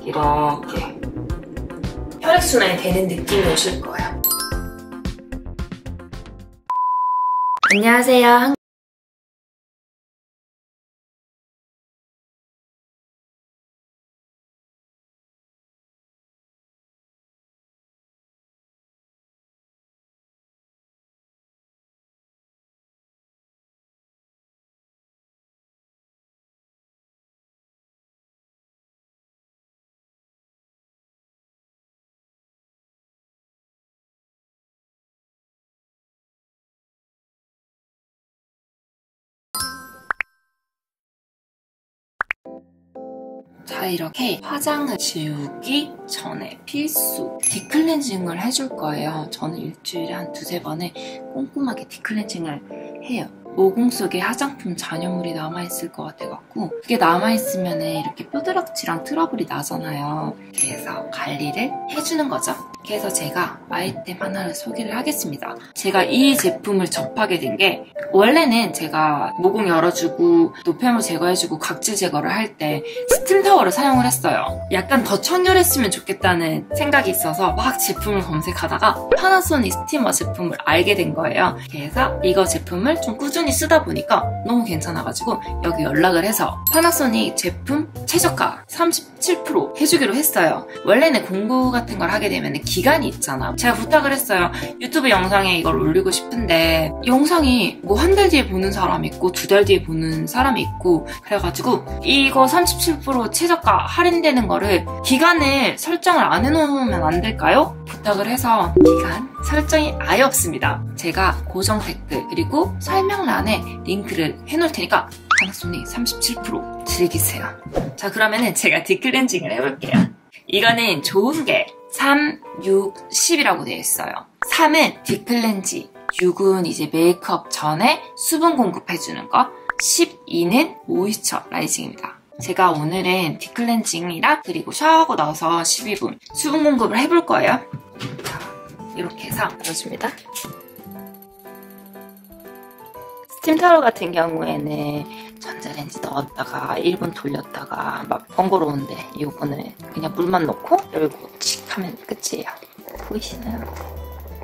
이렇게 혈액순환이 되는 느낌이 오실 거예요. 안녕하세요. 자, 이렇게 화장을 지우기 전에 필수 딥클렌징을 해줄 거예요. 저는 일주일에 한 두세 번에 꼼꼼하게 딥클렌징을 해요. 모공 속에 화장품 잔여물이 남아있을 것 같아갖고 그게 남아있으면 이렇게 뼈드락지랑 트러블이 나잖아요. 그래서 관리를 해주는 거죠. 그래서 제가 아이템 하나를 소개를 하겠습니다. 제가 이 제품을 접하게 된 게 원래는 제가 모공 열어주고 노폐물 제거해주고 각질 제거를 할 때 스팀 타월을 사용을 했어요. 약간 더 청결했으면 좋겠다는 생각이 있어서 막 제품을 검색하다가 파나소닉 스티머 제품을 알게 된 거예요. 그래서 이거 제품을 좀 꾸준히 쓰다 보니까 너무 괜찮아가지고 여기 연락을 해서 파나소닉 제품 최저가 37% 해주기로 했어요. 원래는 공구 같은 걸 하게 되면 기간이 있잖아. 제가 부탁을 했어요. 유튜브 영상에 이걸 올리고 싶은데 영상이 뭐 한 달 뒤에 보는 사람 있고 두 달 뒤에 보는 사람이 있고 그래가지고 이거 37% 최저가 할인되는 거를 기간을 설정을 안 해놓으면 안 될까요? 부탁을 해서 기간 설정이 아예 없습니다. 제가 고정 댓글 그리고 설명란에 링크를 해놓을 테니까 파나소닉 37% 즐기세요. 자, 그러면은 제가 딥클렌징을 해볼게요. 이거는 좋은 게 3, 6, 10이라고 되어 있어요. 3은 딥클렌징, 6은 이제 메이크업 전에 수분 공급해주는 거, 12는 모이스처라이징입니다. 제가 오늘은 딥클렌징이랑 그리고 샤워하고 나서 12분 수분 공급을 해볼 거예요. 자, 이렇게 해서 열어줍니다. 스팀 타월 같은 경우에는 전자레인지 넣었다가 1분 돌렸다가 막 번거로운데 이거는 그냥 물만 넣고 열고 칙 하면 끝이에요. 보이시나요?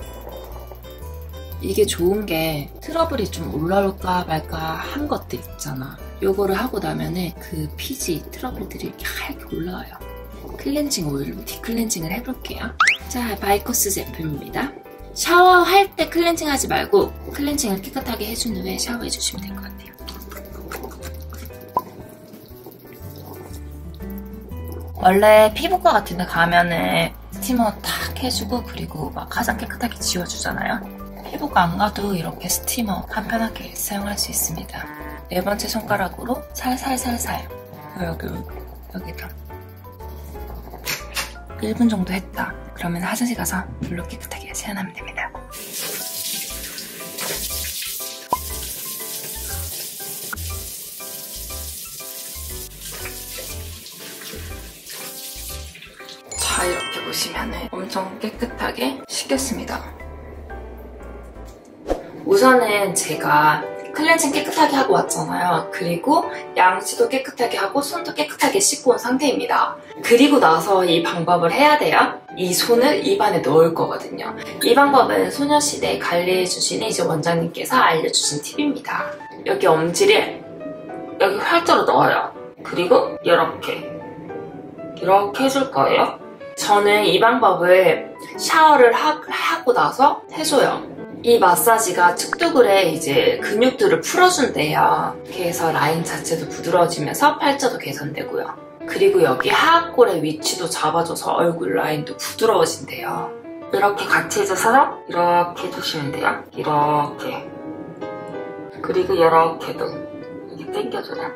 이게 좋은 게 트러블이 좀 올라올까 말까 한 것들 있잖아. 요거를 하고 나면은 그 피지 트러블들이 이렇게 하얗게 올라와요. 클렌징 오일로 딥클렌징을 해볼게요. 자, 바이커스 제품입니다. 샤워할 때 클렌징 하지 말고 클렌징을 깨끗하게 해준 후에 샤워해주시면 될 것 같아요. 원래 피부과 같은 데 가면은 스티머 탁 해주고 그리고 막 가장 깨끗하게 지워주잖아요. 피부과 안 가도 이렇게 스티머 간편하게 사용할 수 있습니다. 네 번째 손가락으로 살살살살 여기다 1분 정도 했다. 그러면 화장실 가서 물로 깨끗하게 세안하면 됩니다. 자, 이렇게 보시면은 엄청 깨끗하게 씻겼습니다. 우선은 제가 클렌징 깨끗하게 하고 왔잖아요. 그리고 양치도 깨끗하게 하고 손도 깨끗하게 씻고 온 상태입니다. 그리고 나서 이 방법을 해야 돼요. 이 손을 입안에 넣을 거거든요. 이 방법은 소녀시대 관리해주시는 이제 원장님께서 알려주신 팁입니다. 여기 엄지를 여기 활자로 넣어요. 그리고 이렇게 해줄 거예요. 저는 이 방법을 샤워를 하고 나서 해줘요. 이 마사지가 측두굴의 이제 근육들을 풀어준대요. 그래서 라인 자체도 부드러워지면서 팔자도 개선되고요. 그리고 여기 하악골의 위치도 잡아줘서 얼굴 라인도 부드러워진대요. 이렇게 같이 해줘서 이렇게 해주시면 돼요. 이렇게. 그리고 이렇게도 이렇게 당겨줘요.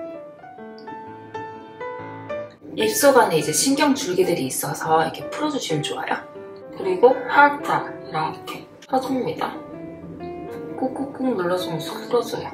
입속 안에 이제 신경줄기들이 있어서 이렇게 풀어주시면 좋아요. 그리고 살짝 이렇게 펴줍니다. 꾹꾹꾹 눌러주면 쏙 풀어줘요.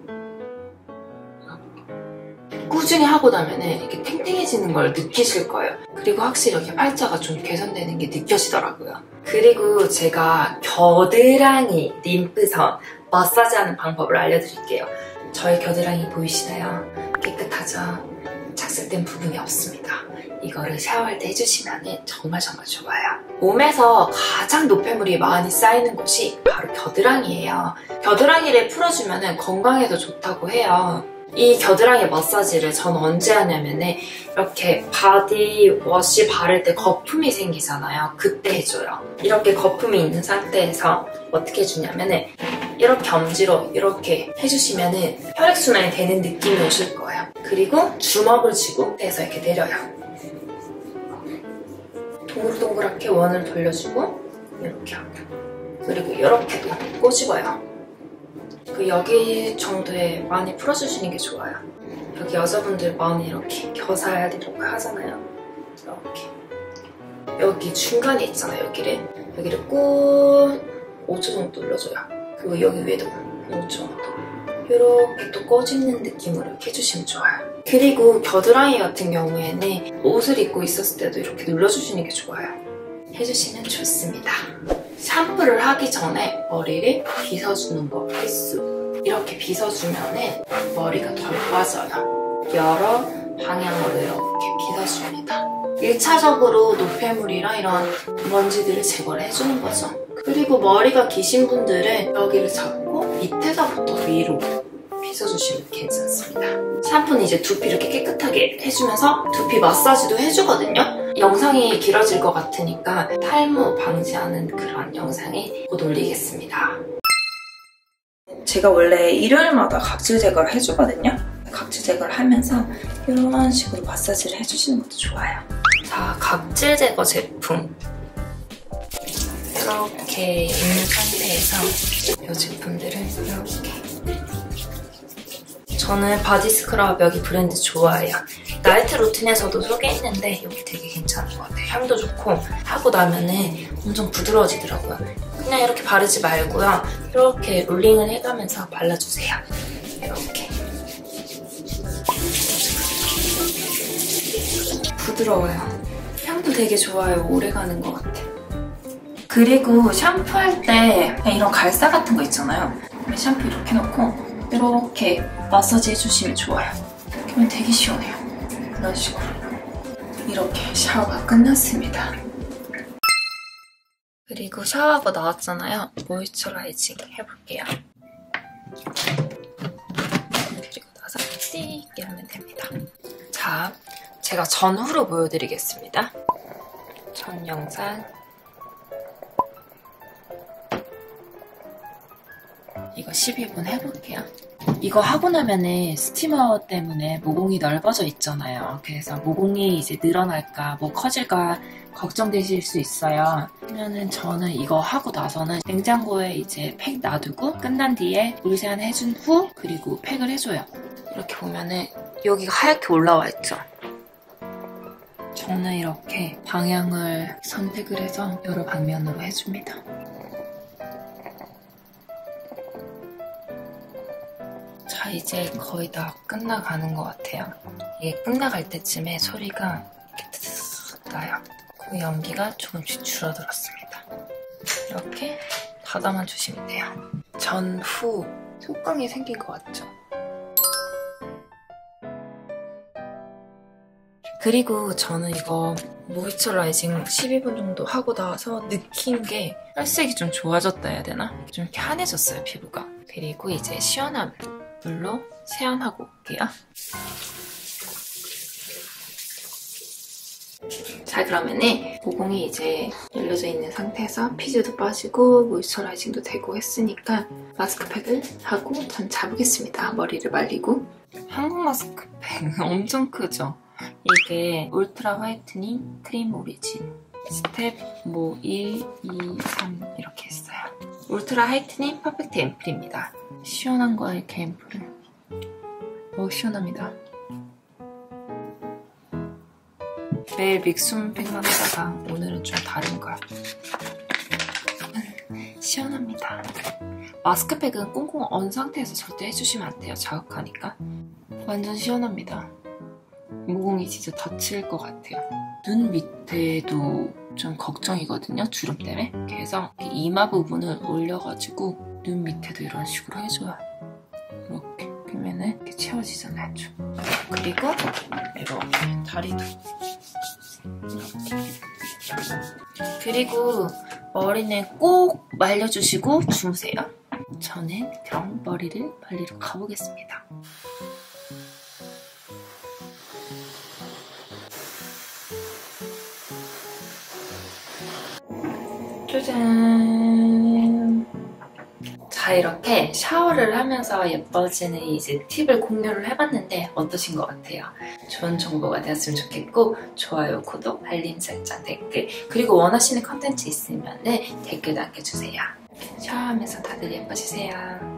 꾸준히 하고 나면 이렇게 탱탱해지는 걸 느끼실 거예요. 그리고 확실히 이렇게 팔자가 좀 개선되는 게 느껴지더라고요. 그리고 제가 겨드랑이, 림프선 마사지하는 방법을 알려드릴게요. 저의 겨드랑이 보이시나요? 깨끗하죠? 착색된 부분이 없습니다. 이거를 샤워할 때 해주시면 정말 좋아요. 몸에서 가장 노폐물이 많이 쌓이는 곳이 바로 겨드랑이에요. 겨드랑이를 풀어주면 건강에도 좋다고 해요. 이 겨드랑이 마사지를 저는 언제 하냐면은 이렇게 바디워시 바를 때 거품이 생기잖아요. 그때 해줘요. 이렇게 거품이 있는 상태에서 어떻게 해주냐면은 이렇게 엄지로 이렇게 해주시면은 혈액순환이 되는 느낌이 오실 거예요. 그리고 주먹을 쥐고 대서 이렇게 내려요. 동글동글하게 원을 돌려주고 이렇게 하고, 그리고 이렇게도 꼬집어요. 여기 정도에 많이 풀어주시는 게 좋아요. 여기 여자분들 많이 이렇게 겨살 이렇게 하잖아요. 이렇게 여기 중간에 있잖아요. 여기를 꾹 5초 정도 눌러줘요. 그리고 여기 위에도 5초 정도 이렇게 또 꼬집는 느낌으로 이렇게 해주시면 좋아요. 그리고 겨드랑이 같은 경우에는 옷을 입고 있었을 때도 이렇게 눌러주시는 게 좋아요. 해주시면 좋습니다. 샴푸를 하기 전에 머리를 빗어주는 거 필수. 이렇게 빗어주면 머리가 덜 빠져요. 여러 방향으로 이렇게 빗어줍니다. 1차적으로 노폐물이랑 이런 먼지들을 제거를 해주는 거죠. 그리고 머리가 기신 분들은 여기를 잡고 밑에서부터 위로 빗어주시면 괜찮습니다. 샴푸는 이제 두피 이렇게 깨끗하게 해주면서 두피 마사지도 해주거든요. 영상이 길어질 것 같으니까 탈모 방지하는 그런 영상에 곧 올리겠습니다. 제가 원래 일요일마다 각질 제거를 해주거든요. 각질 제거를 하면서 이런 식으로 마사지를 해주시는 것도 좋아요. 자, 각질 제거 제품 이렇게 있는 상태에서 이 제품들을 이렇게, 저는 바디 스크럽 여기 브랜드 좋아해요. 나이트 루틴에서도 소개했는데 여기 되게 괜찮은 것 같아요. 향도 좋고 하고 나면은 엄청 부드러워지더라고요. 그냥 이렇게 바르지 말고요. 이렇게 롤링을 해가면서 발라주세요. 이렇게. 부드러워요. 향도 되게 좋아요. 오래가는 것 같아요. 그리고 샴푸할 때 이런 갈사 같은 거 있잖아요. 샴푸 이렇게 넣고 이렇게 마사지 해주시면 좋아요. 그러면 되게 시원해요. 이런 식으로. 이렇게 샤워가 끝났습니다. 그리고 샤워하고 나왔잖아요. 모이스처라이징 해볼게요. 그리고 나서 띠게 하면 됩니다. 자, 제가 전후로 보여드리겠습니다. 전 영상. 이거 12분 해볼게요. 이거 하고 나면은 스티머 때문에 모공이 넓어져 있잖아요. 그래서 모공이 이제 늘어날까 뭐 커질까 걱정되실 수 있어요. 그러면은 저는 이거 하고 나서는 냉장고에 이제 팩 놔두고 끝난 뒤에 물 세안 해준 후 그리고 팩을 해줘요. 이렇게 보면은 여기가 하얗게 올라와 있죠. 저는 이렇게 방향을 선택을 해서 여러 방면으로 해줍니다. 자, 이제 거의 다 끝나가는 것 같아요. 이게 끝나갈 때쯤에 소리가 이렇게 드드드 나요. 그 연기가 조금씩 줄어들었습니다. 이렇게 닫아만 주시면 돼요. 전후 속광이 생긴 것 같죠? 그리고 저는 이거 모이스처라이징 12분 정도 하고 나서 느낀 게 혈색이 좀 좋아졌다 해야 되나? 좀 이렇게 환해졌어요, 피부가. 그리고 이제 시원한 물로 세안하고 올게요. 자, 그러면은 모공이 이제 열려져 있는 상태에서 피지도 빠지고 모이스처라이징도 되고 했으니까 마스크팩을 하고 전 잡으겠습니다. 머리를 말리고. 한국 마스크팩 엄청 크죠? 이게 울트라 화이트닝 크림 오리진 스텝 1, 2, 3 이렇게 했어요. 울트라 화이트닝 퍼펙트 앰플입니다. 시원한 거야, 이렇게 앰플은. 시원합니다. 매일 믹스팩만 하다가 오늘은 좀 다른 거야. 시원합니다. 마스크팩은 꽁꽁 언 상태에서 절대 해주시면 안 돼요. 자극하니까. 완전 시원합니다. 모공이 진짜 다칠 것 같아요. 눈 밑에도 좀 걱정이거든요, 주름 때문에. 그래서 이마 부분을 올려가지고 눈 밑에도 이런 식으로 해줘요. 이렇게. 그러면은 이렇게 채워지잖아요, 좀. 그리고 이렇게 다리도 그리고 머리는 꼭 말려주시고 주무세요. 저는 그럼 머리를 말리러 가보겠습니다. 짜잔! 자, 이렇게 샤워를 하면서 예뻐지는 이제 팁을 공유를 해봤는데 어떠신 것 같아요? 좋은 정보가 되었으면 좋겠고 좋아요, 구독, 알림 설정, 댓글 그리고 원하시는 컨텐츠 있으면 댓글 남겨주세요. 샤워하면서 다들 예뻐지세요.